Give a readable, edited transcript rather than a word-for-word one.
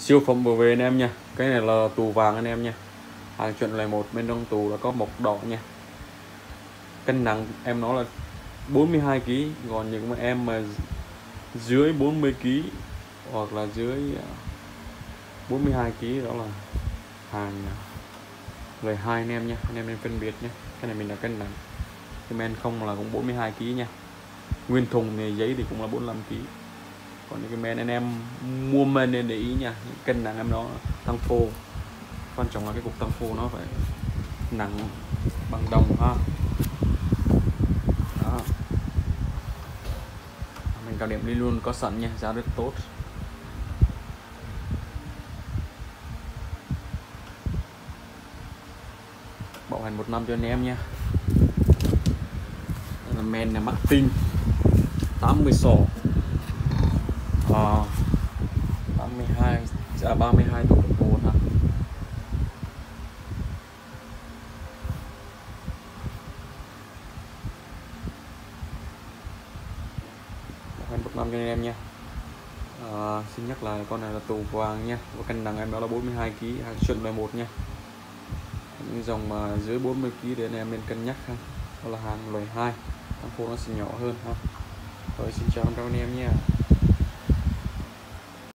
Siêu phẩm vừa về anh em nha. Cái này là tù vàng anh em nha, hàng chuẩn loại một, bên trong tù là có mộc đỏ nha. Cân nặng em nó là 42 kg, còn những mà em mà dưới 40 kg hoặc là dưới 42 kg đó là hàng loại 2 anh em nha. Anh em nên phân biệt nhé, cái này mình là cân nặng, cái men không là cũng 42 kg nha. Nguyên thùng thì giấy thì cũng là 45 kg. Còn những cái men anh em mua men nên để ý nha, cân nặng em nó tăng phô, quan trọng là cái cục tăng phô nó phải nặng bằng đồng ha. Đó. Mình cao điểm đi luôn có sẵn nha, giá rất tốt. Bảo hành 1 năm cho anh em nha. Đây là men là Martin 80 sò 82 32 độ đồng hồ ha. Bảo hành 1 năm cho anh em nha. Xin nhắc lại con này là tù vàng nha, và cân nặng em đó là 42 kg, hàng chuẩn loại 1 nha. Những dòng mà dưới 40 kg thì anh em nên cân nhắc ha, đó là hàng loại 2, tăng phô nó sẽ nhỏ hơn ha. Rồi xin chào anh em nha.